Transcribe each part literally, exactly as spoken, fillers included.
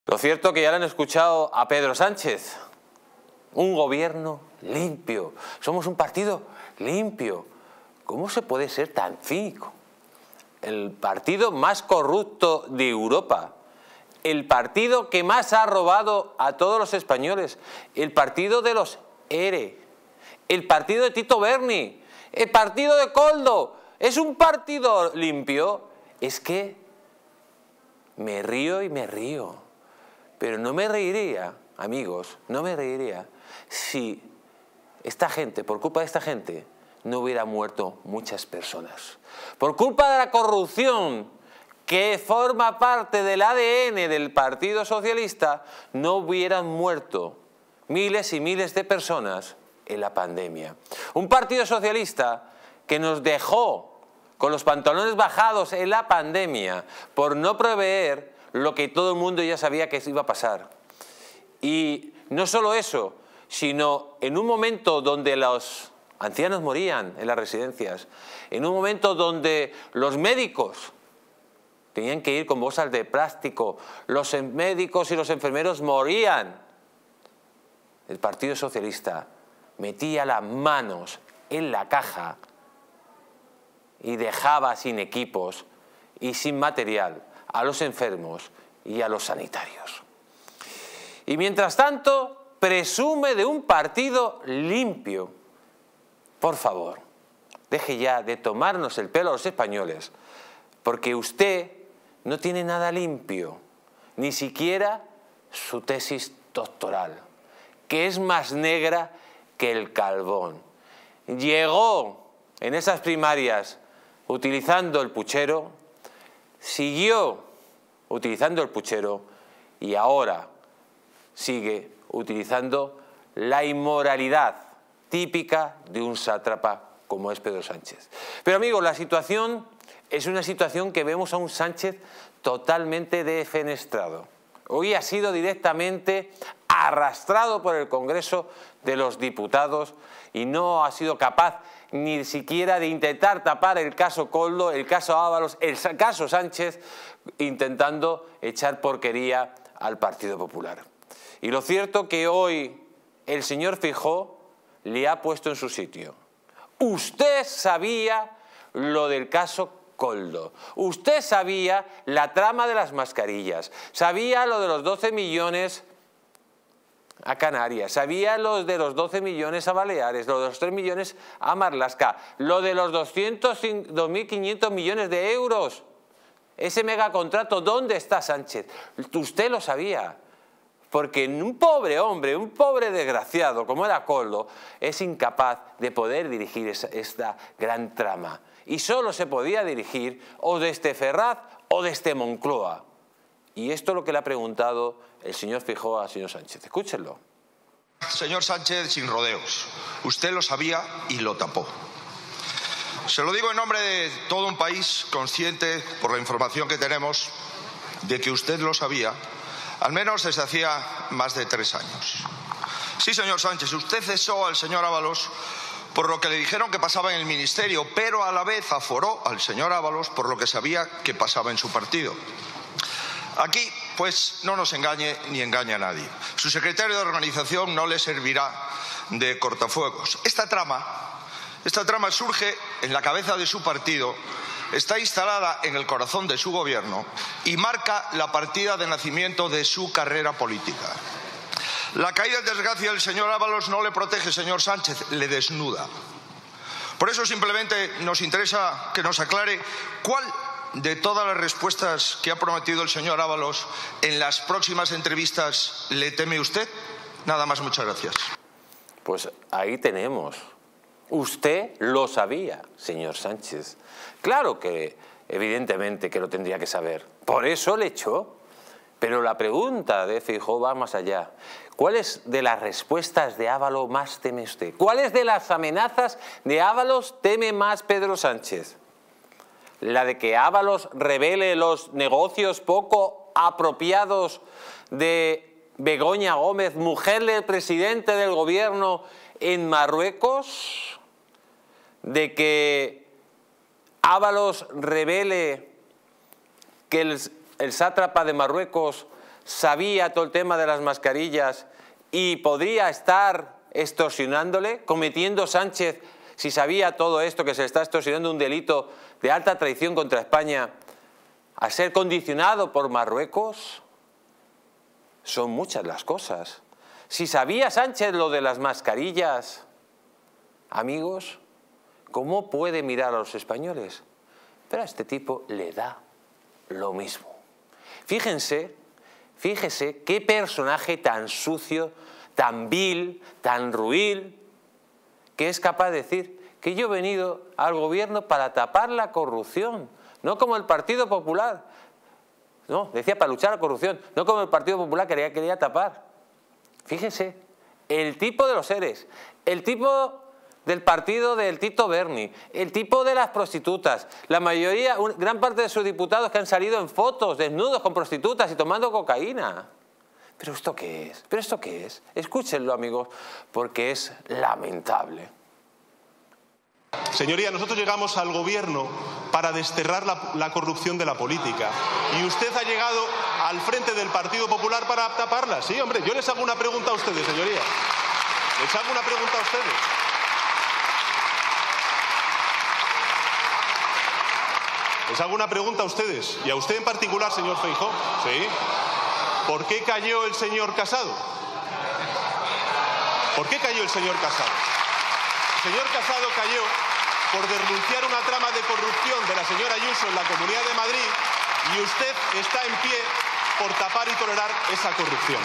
Lo cierto es que ya le han escuchado a Pedro Sánchez. Un gobierno limpio. Somos un partido limpio. ¿Cómo se puede ser tan cínico? El partido más corrupto de Europa. El partido que más ha robado a todos los españoles. El partido de los E R E. El partido de Tito Berni. El partido de Koldo. ¿Es un partido limpio? Es que me río y me río. Pero no me reiría, amigos, no me reiría si esta gente, por culpa de esta gente, no hubiera muerto muchas personas. Por culpa de la corrupción que forma parte del A D N del Partido Socialista, no hubieran muerto miles y miles de personas en la pandemia. Un Partido Socialista que nos dejó con los pantalones bajados en la pandemia por no prever lo que todo el mundo ya sabía que iba a pasar. Y no solo eso, sino en un momento donde los ancianos morían en las residencias, en un momento donde los médicos tenían que ir con bolsas de plástico, los médicos y los enfermeros morían, el Partido Socialista metía las manos en la caja y dejaba sin equipos y sin material a los enfermos y a los sanitarios. Y mientras tanto, presume de un partido limpio. Por favor, deje ya de tomarnos el pelo a los españoles, porque usted no tiene nada limpio, ni siquiera su tesis doctoral, que es más negra que el carbón. Llegó en esas primarias utilizando el puchero, siguió utilizando el puchero y ahora sigue utilizando la inmoralidad típica de un sátrapa como es Pedro Sánchez. Pero amigos, la situación es una situación que vemos a un Sánchez totalmente defenestrado. Hoy ha sido directamente arrastrado por el Congreso de los Diputados y no ha sido capaz ni siquiera de intentar tapar el caso Koldo, el caso Ábalos, el caso Sánchez, intentando echar porquería al Partido Popular. Y lo cierto que hoy el señor Feijóo le ha puesto en su sitio. Usted sabía lo del caso Koldo. Usted sabía la trama de las mascarillas. Sabía lo de los doce millones a Canarias. Sabía lo de los doce millones a Baleares. Lo de los tres millones a Marlaska. Lo de los doscientos dos mil quinientos millones de euros. Ese megacontrato, ¿dónde está Sánchez? Usted lo sabía. Porque un pobre hombre, un pobre desgraciado como era Koldo, es incapaz de poder dirigir esa, esta gran trama. Y solo se podía dirigir o desde Ferraz o desde Moncloa. Y esto es lo que le ha preguntado el señor Feijóo al señor Sánchez. Escúchenlo. Señor Sánchez, sin rodeos. Usted lo sabía y lo tapó. Se lo digo en nombre de todo un país consciente, por la información que tenemos, de que usted lo sabía, al menos desde hacía más de tres años. Sí, señor Sánchez, usted cesó al señor Ábalos por lo que le dijeron que pasaba en el ministerio, pero a la vez aforó al señor Ábalos por lo que sabía que pasaba en su partido. Aquí, pues, no nos engañe ni engañe a nadie. Su secretario de organización no le servirá de cortafuegos. Esta trama, esta trama surge en la cabeza de su partido, está instalada en el corazón de su gobierno y marca la partida de nacimiento de su carrera política. La caída en desgracia del señor Ábalos no le protege, señor Sánchez, le desnuda. Por eso simplemente nos interesa que nos aclare cuál de todas las respuestas que ha prometido el señor Ábalos en las próximas entrevistas le teme usted. Nada más, muchas gracias. Pues ahí tenemos. Usted lo sabía, señor Sánchez. Claro que, evidentemente, que lo tendría que saber. Por eso le echó. Pero la pregunta de Feijóo va más allá. ¿Cuáles de las respuestas de Ábalos más teme usted? ¿Cuáles de las amenazas de Ábalos teme más Pedro Sánchez? ¿La de que Ábalos revele los negocios poco apropiados de Begoña Gómez, mujer del presidente del gobierno en Marruecos? ¿De que Ábalos revele que el, el sátrapa de Marruecos sabía todo el tema de las mascarillas y podría estar extorsionándole, cometiendo Sánchez, si sabía todo esto, que se le está extorsionando un delito de alta traición contra España, a ser condicionado por Marruecos? Son muchas las cosas. Si sabía Sánchez lo de las mascarillas, amigos, ¿cómo puede mirar a los españoles? Pero a este tipo le da lo mismo. Fíjense, fíjese qué personaje tan sucio, tan vil, tan ruin, que es capaz de decir que yo he venido al gobierno para tapar la corrupción, no como el Partido Popular. No, decía para luchar a la corrupción, no como el Partido Popular que quería, quería tapar. Fíjense, el tipo de los seres, el tipo del partido del Tito Berni, el tipo de las prostitutas, la mayoría, un, gran parte de sus diputados que han salido en fotos desnudos con prostitutas y tomando cocaína. ¿Pero esto qué es? ¿Pero esto qué es? Escúchenlo, amigos, porque es lamentable. Señoría, nosotros llegamos al gobierno para desterrar la, la corrupción de la política y usted ha llegado al frente del Partido Popular para taparla. Sí, hombre, yo les hago una pregunta a ustedes, señoría. Les hago una pregunta a ustedes. Les hago una pregunta a ustedes, y a usted en particular, señor Feijóo. ¿Sí? ¿Por qué cayó el señor Casado? ¿Por qué cayó el señor Casado? El señor Casado cayó por denunciar una trama de corrupción de la señora Ayuso en la Comunidad de Madrid, y usted está en pie por tapar y tolerar esa corrupción.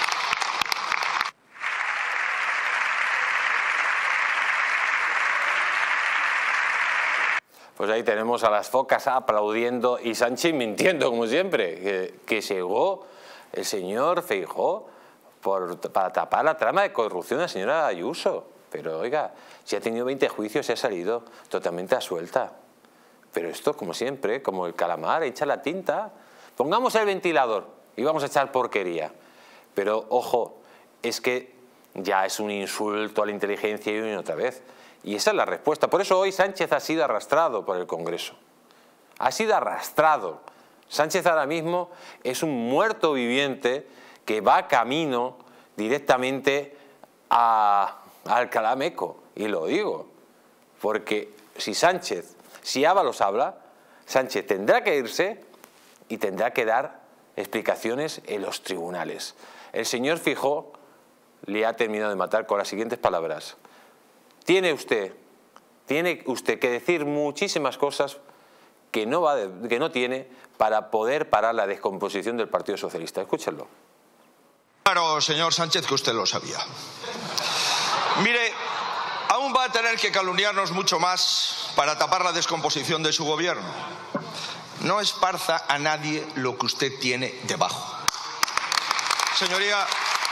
Pues ahí tenemos a las focas aplaudiendo y Sánchez mintiendo, como siempre, que, que llegó el señor Feijóo por, para tapar la trama de corrupción de la señora Ayuso. Pero oiga, si ha tenido veinte juicios, se ha salido totalmente a suelta. Pero esto, como siempre, como el calamar, echa la tinta. Pongamos el ventilador y vamos a echar porquería. Pero ojo, es que ya es un insulto a la inteligencia y una otra vez. Y esa es la respuesta. Por eso hoy Sánchez ha sido arrastrado por el Congreso. Ha sido arrastrado. Sánchez ahora mismo es un muerto viviente que va camino directamente a, a Alcalá Meco. Y lo digo, porque si Sánchez, si Ábalos habla, Sánchez tendrá que irse y tendrá que dar explicaciones en los tribunales. El señor Feijóo le ha terminado de matar con las siguientes palabras. Tiene usted, tiene usted que decir muchísimas cosas que no, va de, que no tiene para poder parar la descomposición del Partido Socialista. Escúchenlo. Claro, señor Sánchez, que usted lo sabía. Mire, aún va a tener que calumniarnos mucho más para tapar la descomposición de su gobierno. No esparza a nadie lo que usted tiene debajo. Señoría,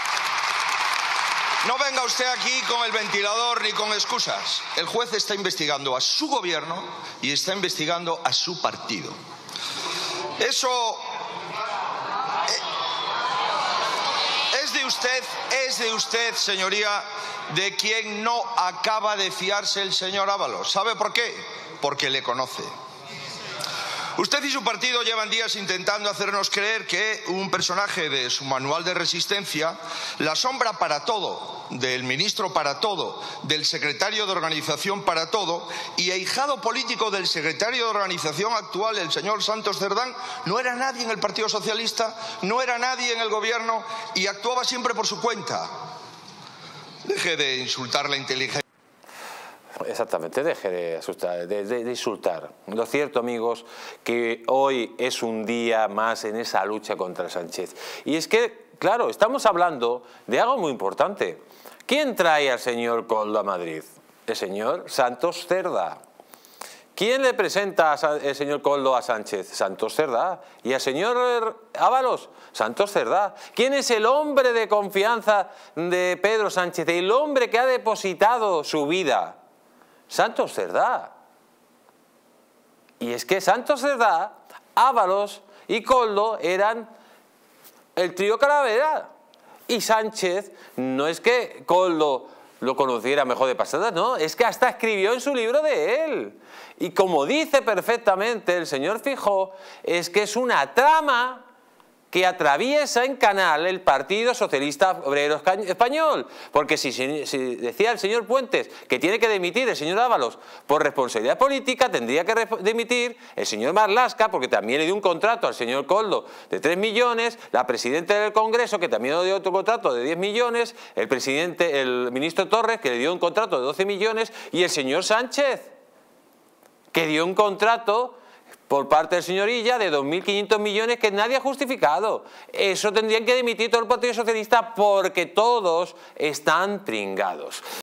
no venga usted aquí con el ventilador ni con excusas. El juez está investigando a su gobierno y está investigando a su partido. Eso es de usted, es de usted, señoría, de quien no acaba de fiarse el señor Ábalos. ¿Sabe por qué? Porque le conoce. Usted y su partido llevan días intentando hacernos creer que un personaje de su manual de resistencia, la sombra para todo, del ministro para todo, del secretario de organización para todo y ahijado político del secretario de organización actual, el señor Santos Cerdán, no era nadie en el Partido Socialista, no era nadie en el gobierno y actuaba siempre por su cuenta. Deje de insultar la inteligencia. Exactamente, deje de, asustar, de, de, de insultar. Lo cierto, amigos, que hoy es un día más en esa lucha contra Sánchez. Y es que, claro, estamos hablando de algo muy importante. ¿Quién trae al señor Koldo a Madrid? El señor Santos Cerdá. ¿Quién le presenta al señor Koldo a Sánchez? Santos Cerdá. ¿Y al señor Ábalos? Santos Cerdá. ¿Quién es el hombre de confianza de Pedro Sánchez? El hombre que ha depositado su vida. Santos Cerdá. Y es que Santos Cerdá, Ábalos y Koldo eran el trío Calavera. Y Sánchez, no es que Koldo lo conociera mejor de pasada, no, es que hasta escribió en su libro de él. Y como dice perfectamente el señor Feijóo, es que es una trama que atraviesa en canal el Partido Socialista Obrero Español. Porque si, si decía el señor Puentes que tiene que dimitir el señor Ábalos por responsabilidad política, tendría que dimitir el señor Marlaska, porque también le dio un contrato al señor Koldo de tres millones, la presidenta del Congreso, que también le dio otro contrato de diez millones, el presidente, el ministro Torres, que le dio un contrato de doce millones, y el señor Sánchez, que dio un contrato por parte del señor Illa de dos mil quinientos millones que nadie ha justificado. Eso tendrían que dimitir todo el Partido Socialista porque todos están pringados.